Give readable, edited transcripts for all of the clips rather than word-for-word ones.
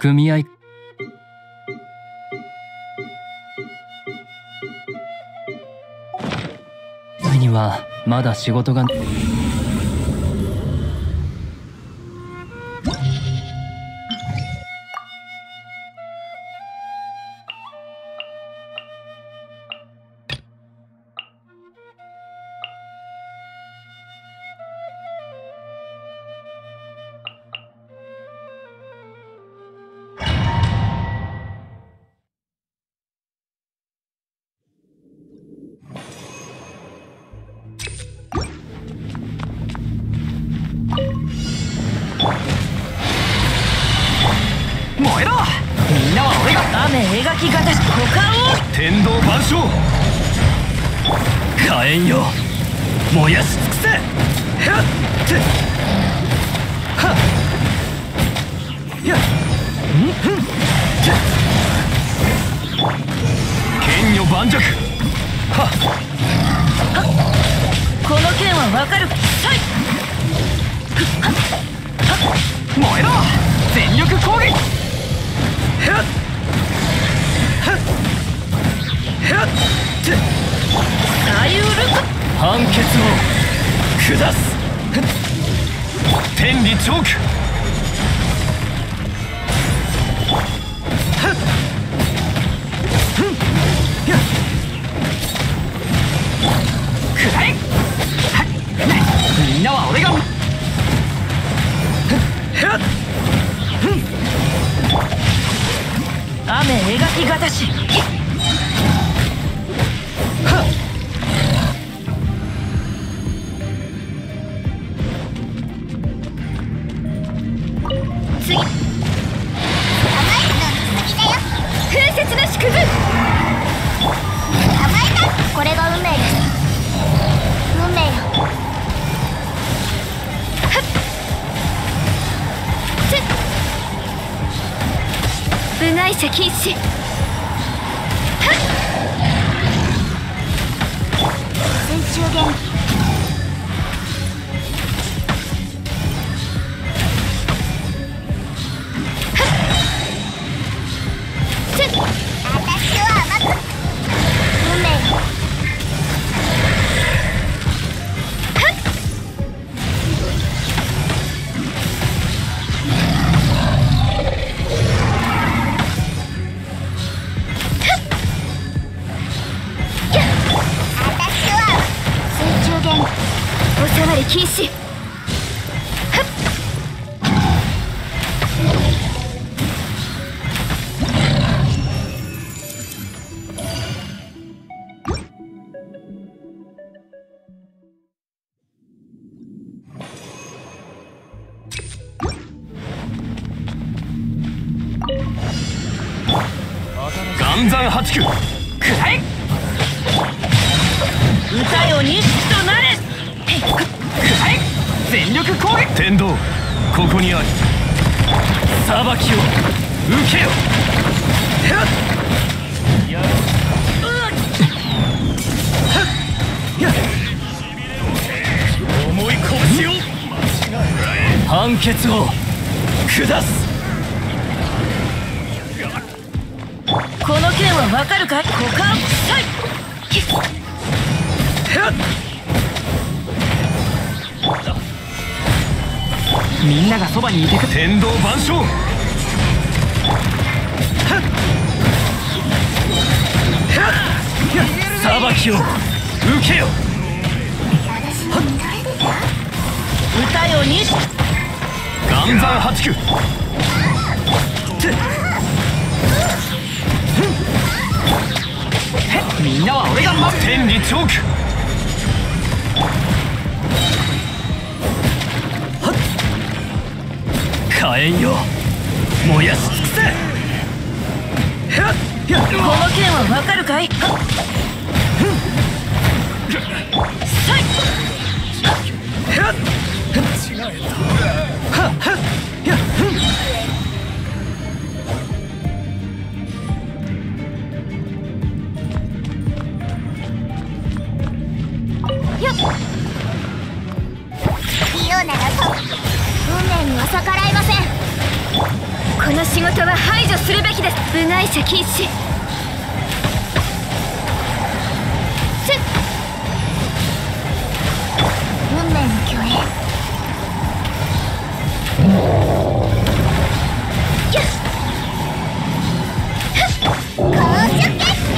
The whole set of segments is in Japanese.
組合にはまだ仕事が。 燃えろ、みんなは俺が。 雨描き型股間を天道万象、火炎よ燃やし尽くせ。はっはっやっ剣女盤石。はっこの剣はわかる。はい。 燃えろ、全力攻撃。はっはっはっ左右ルク判決を下す。天理チョーク。はっふんやっくらえ。はっみんなは俺が。はっはっふん雨描き型し。 はっ次。甘いの見すぎだよ。風雪の縮図。甘いな。これが運命です。運命よ。はっつっ部外者禁止。はっ水中元気。おさわり禁止。はっ岩山八九、くらえ。 歌よ錦となれ。 くらえ、全力攻撃。天道ここにあり、裁きを受けよ。はっやっはっやっ重い拳を判決を下す。 この剣はわかるかい。股間さい。 はっみんながそばにいてく。天道万象。はっはっやっ裁きを受けよ。 歌よ錦。 岩山八九。みんなは俺が守る。天理チョーク。はっ火炎よ燃やし尽くせ。はっやっこの剣はわかるかい。はっさい。 はっはっはっやっよっ。器用ならそう。運命には逆らえません。 この仕事は排除するべきです。部外者禁止。運命の共演。高所決心。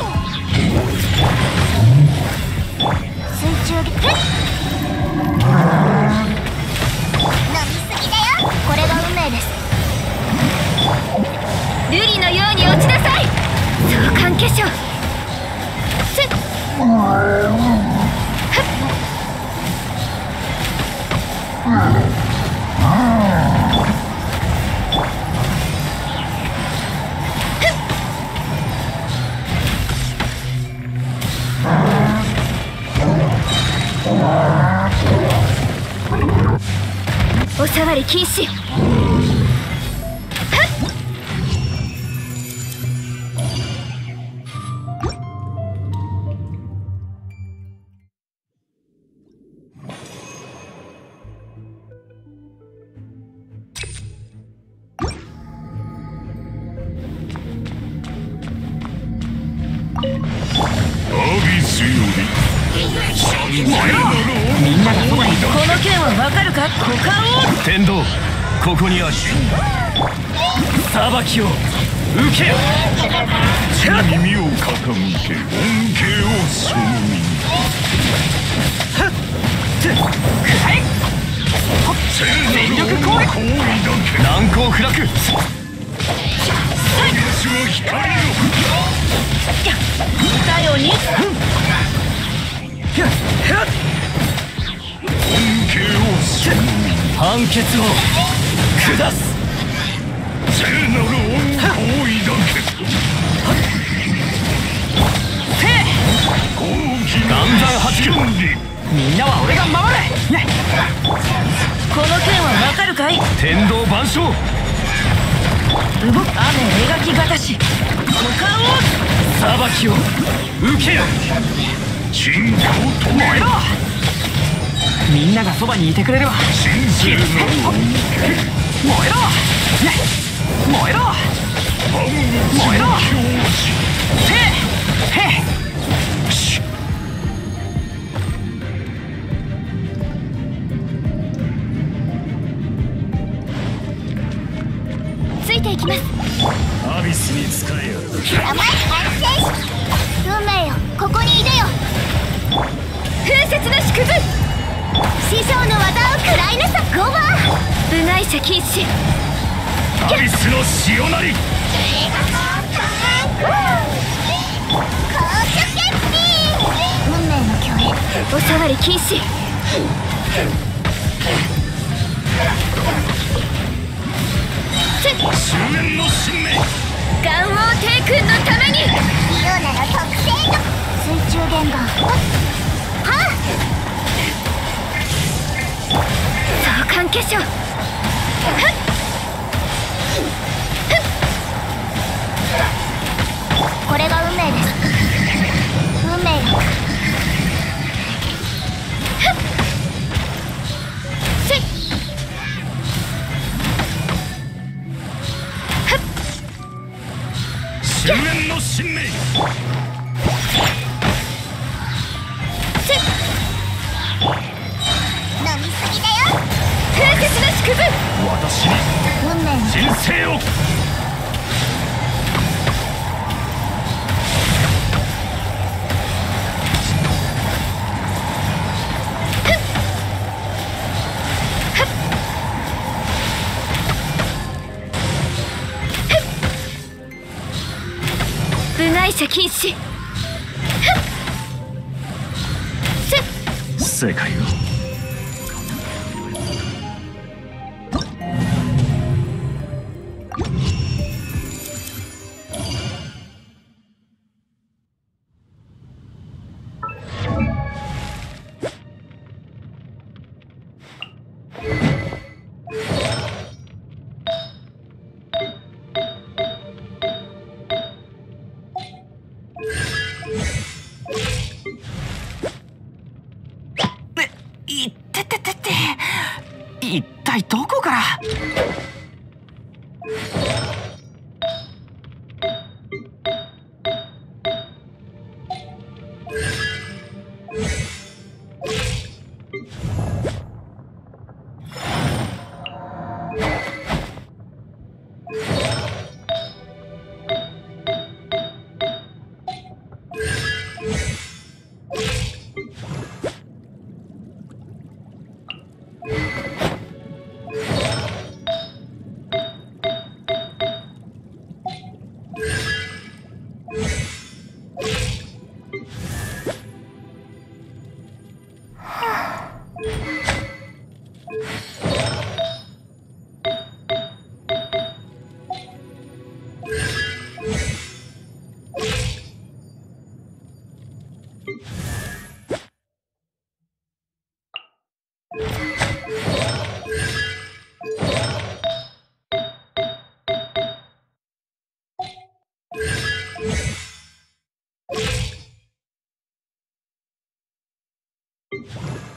水中で飲みすぎだよ。これが運命です。瑠璃のように落ちなさい。相関化粧。おさわり禁止。 みんながそばにいた。 この剣はわかるか。股間を。 天道、ここにあり。裁きを受けよ。耳を傾け、恩恵をその身に。全力攻撃。難攻不落。 見たように。 判決を下す。聖なる恩光を抱け。岩山八九。みんなは俺が守れ。 この剣はわかるかい。 天道万象。 雨描きがたし。股間を。 裁きを受けよ。信仰と燃えろ。みんながそばにいてくれるわ。燃えろ燃えろ燃えろ。 ついていきます。 アビスに使えよ。 甘い安静。運命よ、ここにいでよ。風雪の縮図。師匠の技を食らいなさ。5番。部外者禁止。 アビスの潮なり。 運命の共演。おさわり禁止。 終焉の神明。 岩王帝君のために。リオナの特性と水中言語。はっ。相関化粧。これが運命です。運命よ。 終焉の神明。 飲みすぎだよ。風雪の縮図。 私に運命の人生を。 部外者禁止。 世界を。いってってってって、一体どこから。 う